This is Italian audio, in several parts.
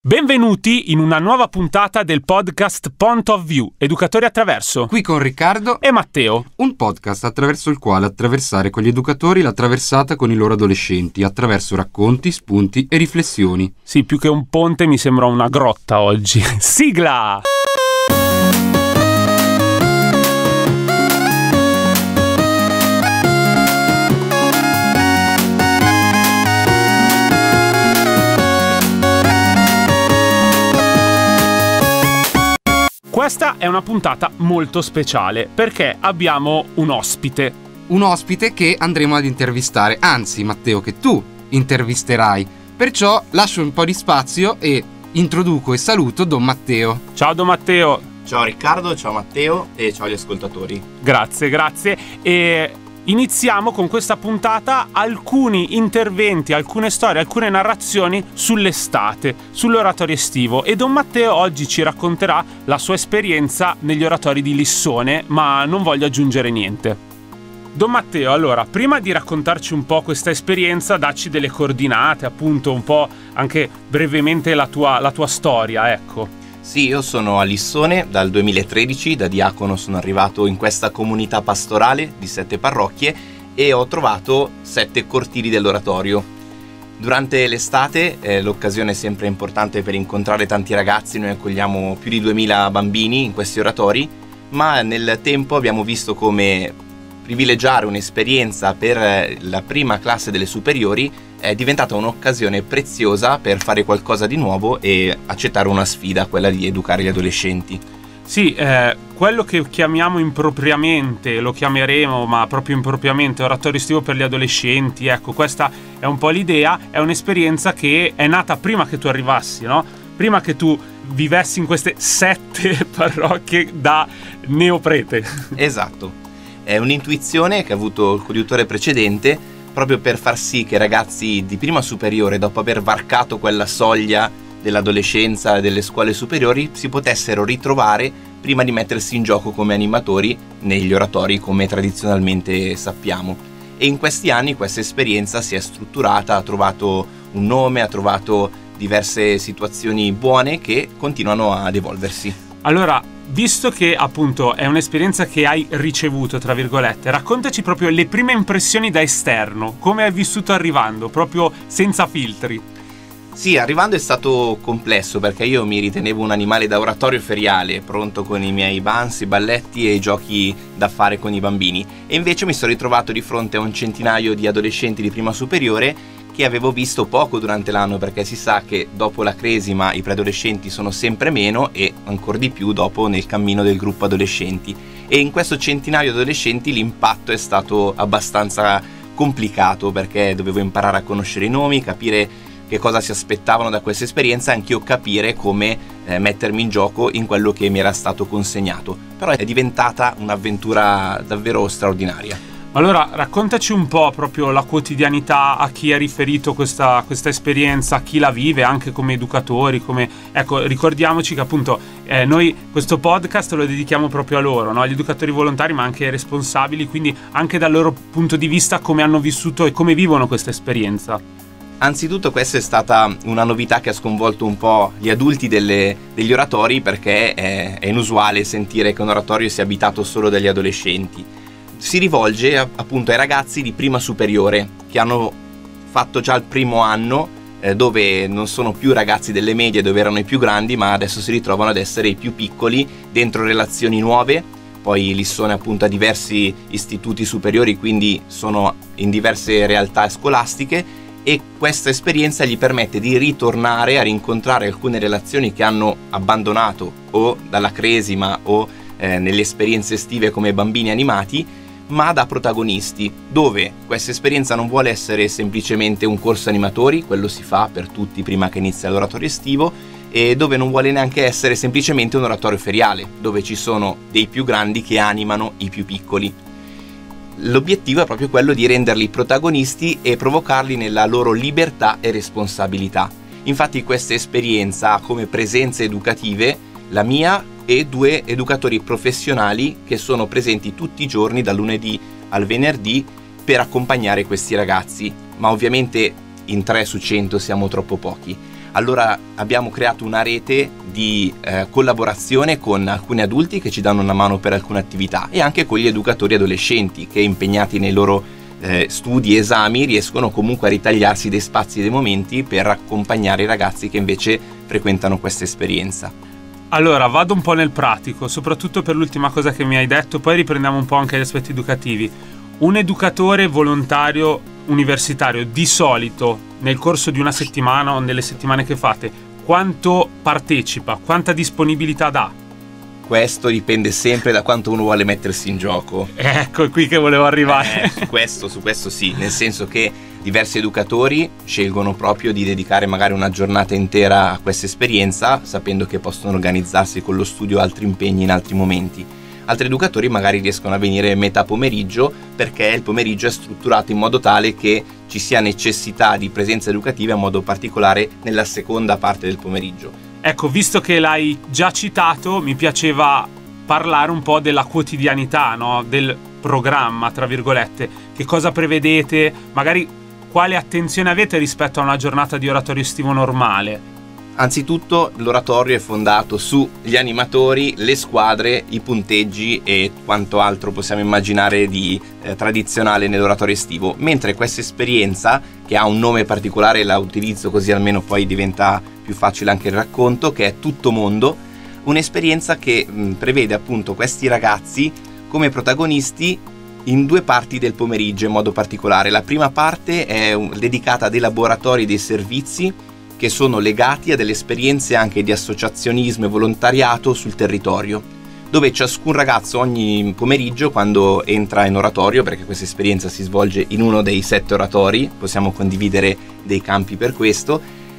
Benvenuti in una nuova puntata del podcast Point of View, Educatori Attraverso. Qui con Riccardo e Matteo. Un podcast attraverso il quale attraversare con gli educatori la traversata con i loro adolescenti, attraverso racconti, spunti e riflessioni. Sì, più che un ponte mi sembra una grotta oggi. Sigla! Questa è una puntata molto speciale perché abbiamo un ospite. Un ospite che andremo ad intervistare, anzi Matteo, che tu intervisterai. Perciò lascio un po' di spazio e introduco e saluto Don Matteo. Ciao Don Matteo. Ciao Riccardo, ciao Matteo e ciao agli ascoltatori. Grazie. E iniziamo con questa puntata alcuni interventi, alcune storie, alcune narrazioni sull'estate, sull'oratorio estivo, e Don Matteo oggi ci racconterà la sua esperienza negli oratori di Lissone, ma non voglio aggiungere niente. Don Matteo, allora, prima di raccontarci un po' questa esperienza, dacci delle coordinate, appunto un po' anche brevemente la tua storia, ecco. Sì, io sono a Lissone dal 2013, da diacono sono arrivato in questa comunità pastorale di 7 parrocchie e ho trovato 7 cortili dell'oratorio. Durante l'estate l'occasione è sempre importante per incontrare tanti ragazzi, noi accogliamo più di 2000 bambini in questi oratori, ma nel tempo abbiamo visto come privilegiare un'esperienza per la prima classe delle superiori è diventata un'occasione preziosa per fare qualcosa di nuovo e accettare una sfida, quella di educare gli adolescenti. Sì, quello che chiamiamo impropriamente, lo chiameremo, ma proprio impropriamente, oratorio estivo per gli adolescenti, ecco, questa è un po' l'idea, è un'esperienza che è nata prima che tu arrivassi, no? Prima che tu vivessi in queste 7 parrocchie da neoprete. Esatto, è un'intuizione che ha avuto il coadiutore precedente, proprio per far sì che i ragazzi di prima superiore, dopo aver varcato quella soglia dell'adolescenza e delle scuole superiori, si potessero ritrovare prima di mettersi in gioco come animatori negli oratori, come tradizionalmente sappiamo. E in questi anni questa esperienza si è strutturata, ha trovato un nome, ha trovato diverse situazioni buone che continuano ad evolversi. Allora, visto che appunto è un'esperienza che hai ricevuto, tra virgolette, raccontaci proprio le prime impressioni da esterno, come hai vissuto arrivando, proprio senza filtri. Sì, arrivando è stato complesso perché io mi ritenevo un animale da oratorio feriale, pronto con i miei bansi, balletti e i giochi da fare con i bambini, e invece mi sono ritrovato di fronte a un centinaio di adolescenti di prima superiore che avevo visto poco durante l'anno, perché si sa che dopo la cresima i preadolescenti sono sempre meno e ancora di più dopo nel cammino del gruppo adolescenti, e in questo centinaio di adolescenti l'impatto è stato abbastanza complicato perché dovevo imparare a conoscere i nomi, capire che cosa si aspettavano da questa esperienza e anch'io capire come mettermi in gioco in quello che mi era stato consegnato, però è diventata un'avventura davvero straordinaria. Allora, raccontaci un po' proprio la quotidianità, a chi è riferito questa esperienza, a chi la vive anche come educatori, ecco, ricordiamoci che appunto noi questo podcast lo dedichiamo proprio a loro, no? Agli educatori volontari ma anche ai responsabili, quindi anche dal loro punto di vista come hanno vissuto e come vivono questa esperienza. Anzitutto questa è stata una novità che ha sconvolto un po' gli adulti degli oratori, perché è inusuale sentire che un oratorio sia abitato solo dagli adolescenti. Si rivolge appunto ai ragazzi di prima superiore che hanno fatto già il primo anno, dove non sono più ragazzi delle medie dove erano i più grandi, ma adesso si ritrovano ad essere i più piccoli dentro relazioni nuove. Poi Lissone appunto ha diversi istituti superiori, quindi sono in diverse realtà scolastiche, e questa esperienza gli permette di ritornare a rincontrare alcune relazioni che hanno abbandonato o dalla cresima o nelle esperienze estive come bambini animati, ma da protagonisti, dove questa esperienza non vuole essere semplicemente un corso animatori, quello si fa per tutti prima che inizi l'oratorio estivo, e dove non vuole neanche essere semplicemente un oratorio feriale, dove ci sono dei più grandi che animano i più piccoli. L'obiettivo è proprio quello di renderli protagonisti e provocarli nella loro libertà e responsabilità. Infatti questa esperienza ha come presenze educative la mia e 2 educatori professionali che sono presenti tutti i giorni dal lunedì al venerdì per accompagnare questi ragazzi, ma ovviamente in 3 su 100 siamo troppo pochi. Allora abbiamo creato una rete di collaborazione con alcuni adulti che ci danno una mano per alcune attività e anche con gli educatori adolescenti che, impegnati nei loro studi e esami, riescono comunque a ritagliarsi dei spazi e dei momenti per accompagnare i ragazzi che invece frequentano questa esperienza. Allora, vado un po' nel pratico, soprattutto per l'ultima cosa che mi hai detto, poi riprendiamo un po' anche gli aspetti educativi. Un educatore volontario universitario, di solito, nel corso di una settimana o nelle settimane che fate, quanto partecipa, quanta disponibilità dà? Questo dipende sempre da quanto uno vuole mettersi in gioco. Ecco, è qui che volevo arrivare. Su questo sì, nel senso che diversi educatori scelgono proprio di dedicare magari una giornata intera a questa esperienza, sapendo che possono organizzarsi con lo studio altri impegni in altri momenti. Altri educatori magari riescono a venire metà pomeriggio, perché il pomeriggio è strutturato in modo tale che ci sia necessità di presenza educativa in modo particolare nella seconda parte del pomeriggio. Ecco, visto che l'hai già citato, mi piaceva parlare un po' della quotidianità, no? Del programma, tra virgolette. Che cosa prevedete? Magari quale attenzione avete rispetto a una giornata di oratorio estivo normale? Anzitutto l'oratorio è fondato sugli animatori, le squadre, i punteggi e quanto altro possiamo immaginare di tradizionale nell'oratorio estivo, mentre questa esperienza, che ha un nome particolare, la utilizzo così almeno poi diventa più facile anche il racconto, che è Tutto Mondo, un'esperienza che prevede appunto questi ragazzi come protagonisti in due parti del pomeriggio in modo particolare. La prima parte è dedicata a dei laboratori, dei servizi che sono legati a delle esperienze anche di associazionismo e volontariato sul territorio, dove ciascun ragazzo ogni pomeriggio, quando entra in oratorio, perché questa esperienza si svolge in uno dei 7 oratori, possiamo condividere dei campi per questo,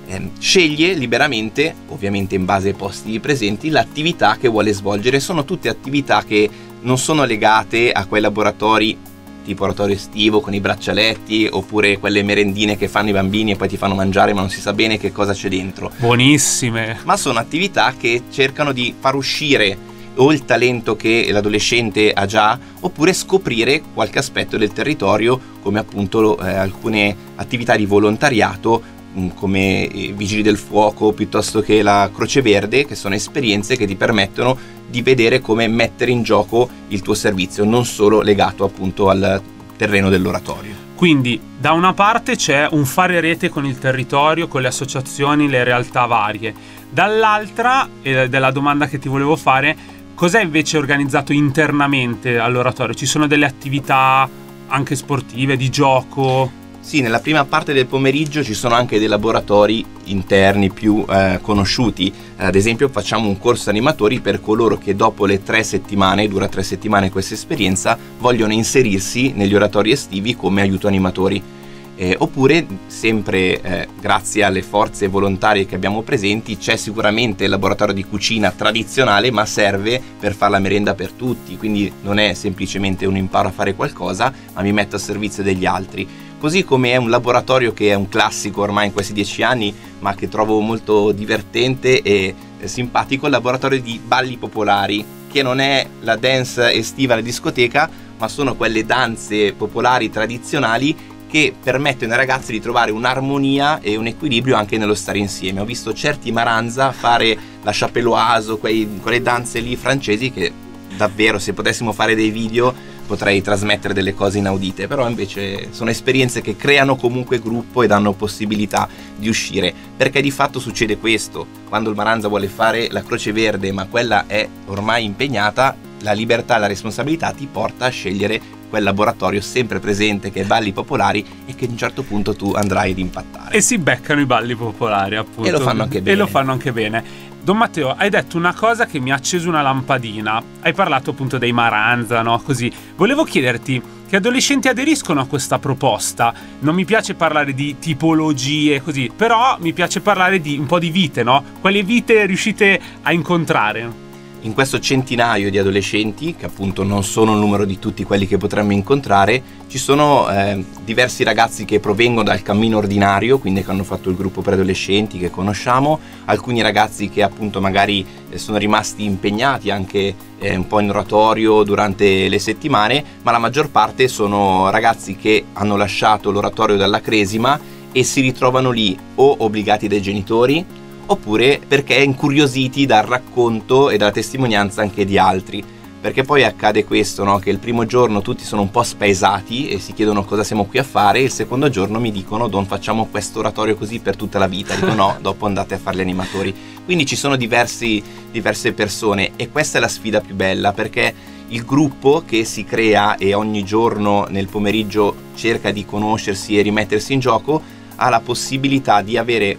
sceglie liberamente, ovviamente in base ai posti presenti, l'attività che vuole svolgere. Sono tutte attività che non sono legate a quei laboratori tipo oratorio estivo con i braccialetti, oppure quelle merendine che fanno i bambini e poi ti fanno mangiare ma non si sa bene che cosa c'è dentro. Buonissime! Ma sono attività che cercano di far uscire o il talento che l'adolescente ha già, oppure scoprire qualche aspetto del territorio, come appunto alcune attività di volontariato come i Vigili del Fuoco piuttosto che la Croce Verde, che sono esperienze che ti permettono di vedere come mettere in gioco il tuo servizio, non solo legato appunto al terreno dell'oratorio. Quindi da una parte c'è un fare rete con il territorio, con le associazioni, le realtà varie, dall'altra, ed è la domanda che ti volevo fare, cos'è invece organizzato internamente all'oratorio? Ci sono delle attività anche sportive, di gioco? Sì, nella prima parte del pomeriggio ci sono anche dei laboratori interni più conosciuti. Ad esempio facciamo un corso animatori per coloro che dopo le 3 settimane, dura 3 settimane questa esperienza, vogliono inserirsi negli oratori estivi come aiuto animatori. Oppure sempre grazie alle forze volontarie che abbiamo presenti c'è sicuramente il laboratorio di cucina tradizionale, ma serve per fare la merenda per tutti, quindi non è semplicemente un imparo a fare qualcosa, ma mi metto a servizio degli altri. Così come è un laboratorio che è un classico ormai in questi 10 anni, ma che trovo molto divertente e simpatico, il laboratorio di balli popolari, che non è la dance estiva alla discoteca, ma sono quelle danze popolari tradizionali che permettono ai ragazzi di trovare un'armonia e un equilibrio anche nello stare insieme. Ho visto certi maranza fare la chapelloise, quelle danze lì francesi che davvero, se potessimo fare dei video, potrei trasmettere delle cose inaudite, però invece sono esperienze che creano comunque gruppo e danno possibilità di uscire, perché di fatto succede questo: quando il maranza vuole fare la Croce Verde ma quella è ormai impegnata, la libertà e la responsabilità ti porta a scegliere quel laboratorio sempre presente che è balli popolari e che a un certo punto tu andrai ad impattare. E si beccano i balli popolari, appunto. E lo fanno anche bene. E lo fanno anche bene. Don Matteo, hai detto una cosa che mi ha acceso una lampadina. Hai parlato appunto dei maranza, no? Così. Volevo chiederti, che adolescenti aderiscono a questa proposta? Non mi piace parlare di tipologie così, però mi piace parlare di un po' di vite, no? Quali vite riuscite a incontrare? In questo centinaio di adolescenti, che appunto non sono il numero di tutti quelli che potremmo incontrare, ci sono diversi ragazzi che provengono dal cammino ordinario, quindi che hanno fatto il gruppo preadolescenti che conosciamo, alcuni ragazzi che appunto magari sono rimasti impegnati anche un po' in oratorio durante le settimane, ma la maggior parte sono ragazzi che hanno lasciato l'oratorio dalla Cresima e si ritrovano lì o obbligati dai genitori oppure perché incuriositi dal racconto e dalla testimonianza anche di altri. Perché poi accade questo, no? Che il primo giorno tutti sono un po' spaesati e si chiedono cosa siamo qui a fare, e il secondo giorno mi dicono Don, facciamo questo oratorio così per tutta la vita. Dico no, dopo andate a fare gli animatori. Quindi ci sono diverse persone, e questa è la sfida più bella, perché il gruppo che si crea e ogni giorno nel pomeriggio cerca di conoscersi e rimettersi in gioco ha la possibilità di avere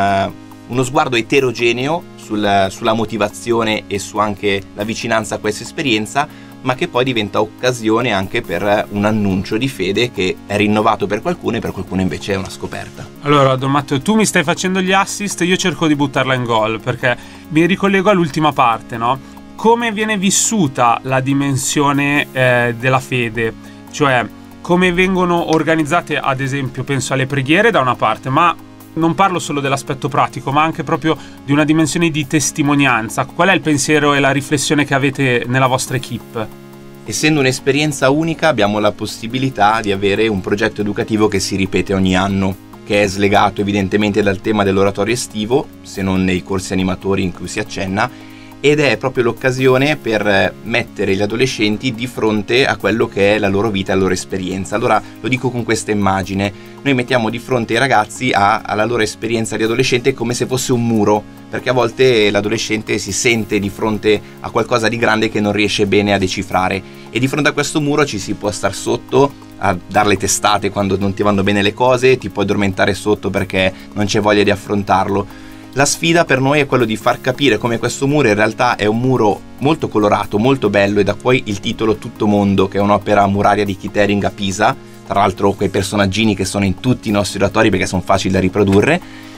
uno sguardo eterogeneo sulla motivazione e su anche la vicinanza a questa esperienza, ma che poi diventa occasione anche per un annuncio di fede che è rinnovato per qualcuno e per qualcuno invece è una scoperta. Allora, Don Matteo, tu mi stai facendo gli assist, io cerco di buttarla in gol, perché mi ricollego all'ultima parte, no? Come viene vissuta la dimensione della fede, cioè come vengono organizzate, ad esempio, penso alle preghiere da una parte, ma non parlo solo dell'aspetto pratico, ma anche proprio di una dimensione di testimonianza. Qual è il pensiero e la riflessione che avete nella vostra equipe? Essendo un'esperienza unica, abbiamo la possibilità di avere un progetto educativo che si ripete ogni anno, che è slegato evidentemente dal tema dell'oratorio estivo, se non nei corsi animatori in cui si accenna, ed è proprio l'occasione per mettere gli adolescenti di fronte a quello che è la loro vita e la loro esperienza. Allora lo dico con questa immagine: noi mettiamo di fronte ai ragazzi alla loro esperienza di adolescente come se fosse un muro, perché a volte l'adolescente si sente di fronte a qualcosa di grande che non riesce bene a decifrare, e di fronte a questo muro ci si può star sotto a dar le testate quando non ti vanno bene le cose, ti puoi addormentare sotto perché non c'è voglia di affrontarlo. La sfida per noi è quello di far capire come questo muro in realtà è un muro molto colorato, molto bello, e da poi il titolo Tutto Mondo, che è un'opera muraria di Kittering a Pisa, tra l'altro quei personaggini che sono in tutti i nostri oratori perché sono facili da riprodurre,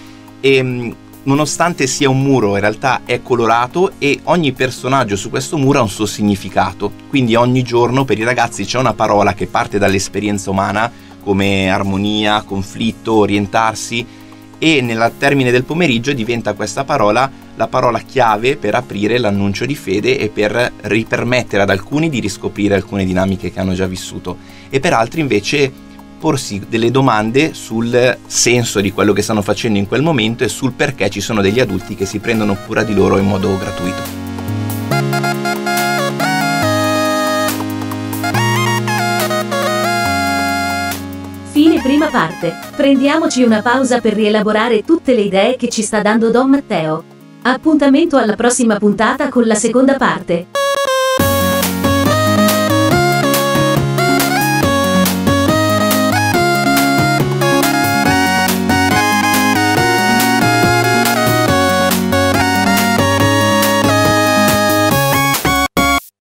e nonostante sia un muro in realtà è colorato e ogni personaggio su questo muro ha un suo significato, quindi ogni giorno per i ragazzi c'è una parola che parte dall'esperienza umana come armonia, conflitto, orientarsi, e nel termine del pomeriggio diventa questa parola la parola chiave per aprire l'annuncio di fede e per ripermettere ad alcuni di riscoprire alcune dinamiche che hanno già vissuto, e per altri invece porsi delle domande sul senso di quello che stanno facendo in quel momento e sul perché ci sono degli adulti che si prendono cura di loro in modo gratuito. Fine prima parte. Prendiamoci una pausa per rielaborare tutte le idee che ci sta dando Don Matteo. Appuntamento alla prossima puntata con la seconda parte.